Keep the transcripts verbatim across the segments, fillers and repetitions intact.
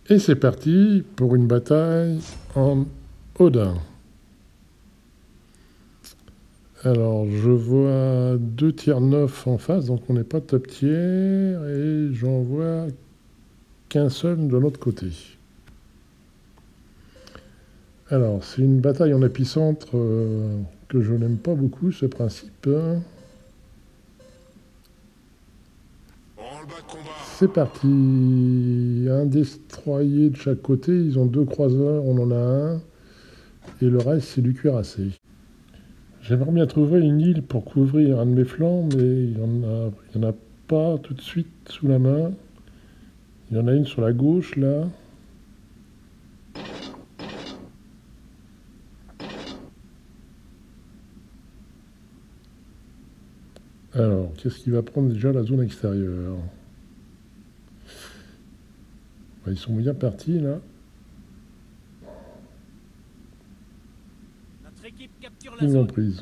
Et c'est parti pour une bataille en Odin. Alors, je vois deux tiers neuf en face, donc on n'est pas top tiers, et j'en vois qu'un seul de l'autre côté. Alors, c'est une bataille en épicentre euh, que je n'aime pas beaucoup, ce principe. C'est parti. Un destroyer de chaque côté, ils ont deux croiseurs, on en a un, et le reste c'est du cuirassé. J'aimerais bien trouver une île pour couvrir un de mes flancs, mais il n'y en, en a pas tout de suite sous la main. Il y en a une sur la gauche là. Alors, qu'est-ce qui va prendre déjà la zone extérieure? Ils sont bien partis là. Ils l'ont prise.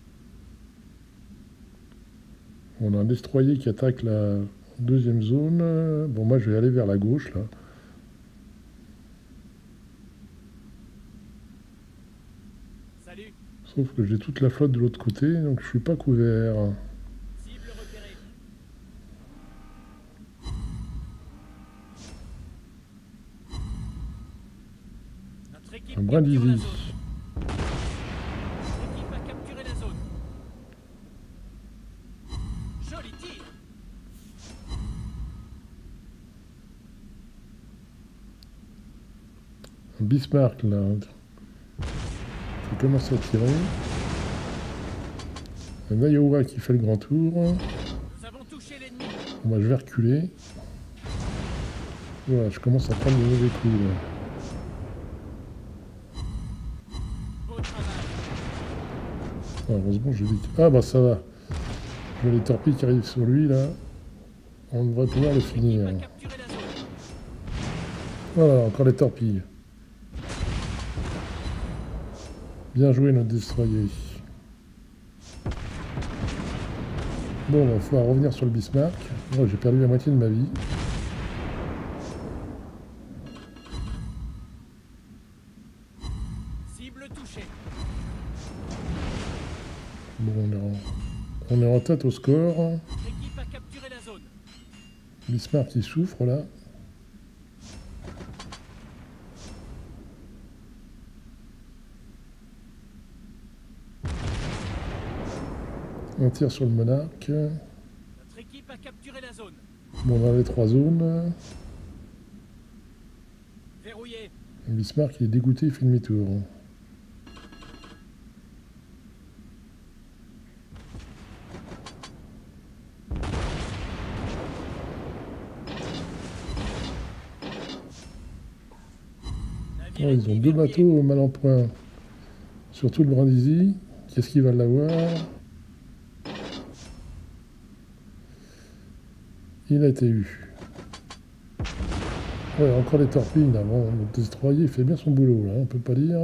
On a un destroyer qui attaque la deuxième zone. Bon, moi je vais aller vers la gauche là. Salut. Sauf que j'ai toute la flotte de l'autre côté, donc je suis pas couvert. Cible repérée. Notre équipe Un capture la Brindisi. zone. Notre équipe a capturé la zone. Joli tir. Un Bismarck là. Qui commence à tirer. Un Iowa qui fait le grand tour. Nous avons touché l'ennemi. Bon, bah, je vais reculer. Voilà, je commence à prendre des mauvais coups là. Beau travail. Ah, heureusement, j'ai dit. Ah, bah ça va. Je vois les torpilles qui arrivent sur lui là. On devrait pouvoir le finir. L'équipe a capturé la zone. Voilà, encore les torpilles. Bien joué notre destroyer. Bon, il va falloir revenir sur le Bismarck. Moi, j'ai perdu la moitié de ma vie. Cible touchée. Bon, on est en, on est en tête au score. Notre équipe a capturé la zone. Bismarck qui souffre là. On tire sur le monarque. Notre équipe a capturé la zone. Bon, on a les trois zones. Verrouillé. Bismarck il est dégoûté, il fait demi-tour. Navire Oh, ils ont ennemi deux verrouillé. bateaux mal en point. Surtout le Brindisi. Qu'est-ce qu'il va l'avoir? Il a été eu. Ouais, encore les torpilles là. Bon, le destroyer il fait bien son boulot là, on peut pas dire.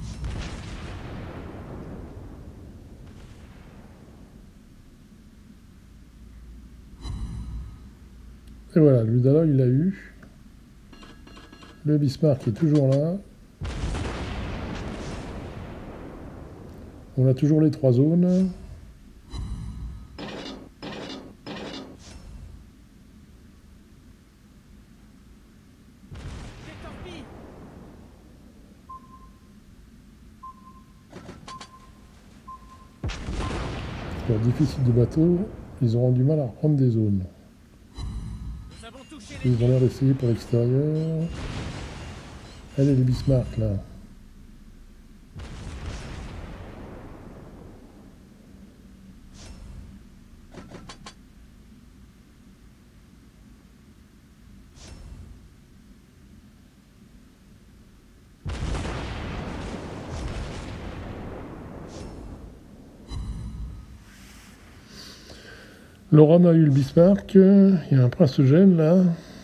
Et voilà, l'Udala il l'a eu. Le Bismarck est toujours là. On a toujours les trois zones. Des torpilles. Leur déficit de bateaux, ils auront du mal à reprendre des zones. Nous avons touché Ils l'ennemi. ont l'air d'essayer pour l'extérieur. Allez les Bismarck là. Laurent a eu le Bismarck. Il y a un prince Eugène là.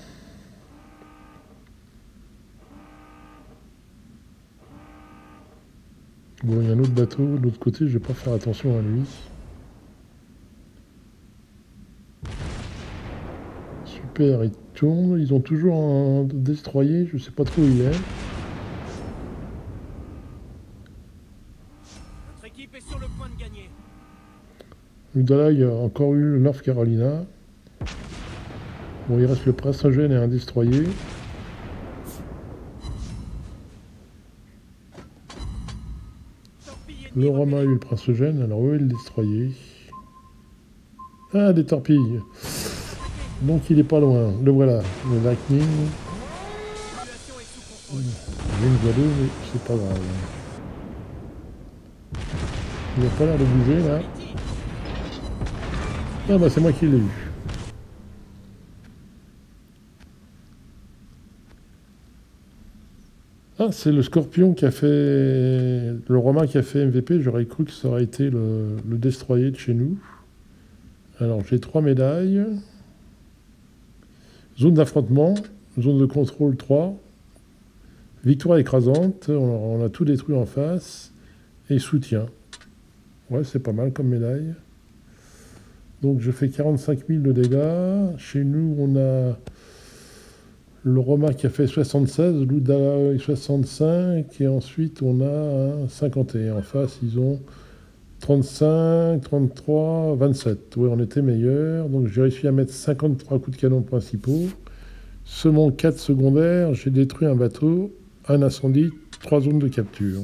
Bon, il y a un autre bateau de l'autre côté, je vais pas faire attention à lui. Super, il tourne. Ils ont toujours un destroyer, je sais pas trop où il est. Notre équipe est sur le point de gagner. Là, il y a encore eu le North Carolina. Bon, il reste le Prince Eugène et un destroyer. Torpille Le ennemie Romain a eu le Prince Eugène, alors où est le destroyer? Ah, des torpilles. Donc il est pas loin. Le voilà, le Lightning. La situation est sous contrôle. J'ai une voileuse, mais c'est pas grave. Il n'a pas l'air de bouger là. Mitty, Ah bah c'est moi qui l'ai eu. Ah, c'est le Scorpion qui a fait... Le Romain qui a fait M V P. J'aurais cru que ça aurait été le, le destroyer de chez nous. Alors j'ai trois médailles. Zone d'affrontement, zone de contrôle trois. Victoire écrasante, on, on a tout détruit en face. Et soutien. Ouais, c'est pas mal comme médaille. Donc je fais quarante-cinq mille de dégâts. Chez nous, on a le Romain qui a fait soixante-seize, l'Ouda soixante-cinq, et ensuite on a un cinquante et un. En face, ils ont trente-cinq, trente-trois, vingt-sept. Oui, on était meilleurs. Donc j'ai réussi à mettre cinquante-trois coups de canon principaux. Seulement quatre secondaires. J'ai détruit un bateau, un incendie, trois zones de capture.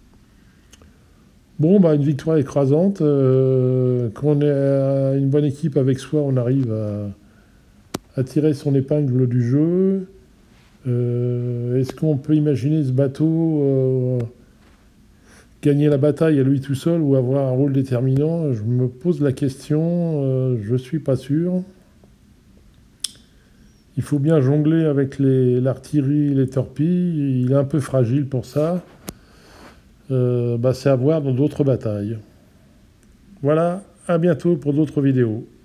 Bon, bah, une victoire écrasante. Euh, quand on est à une bonne équipe avec soi, on arrive à, à tirer son épingle du jeu. Euh, Est-ce qu'on peut imaginer ce bateau euh, gagner la bataille à lui tout seul ou avoir un rôle déterminant? Je me pose la question, euh, je ne suis pas sûr. Il faut bien jongler avec l'artillerie, les torpilles. Il est un peu fragile pour ça. Euh, bah, c'est à voir dans d'autres batailles. Voilà, à bientôt pour d'autres vidéos.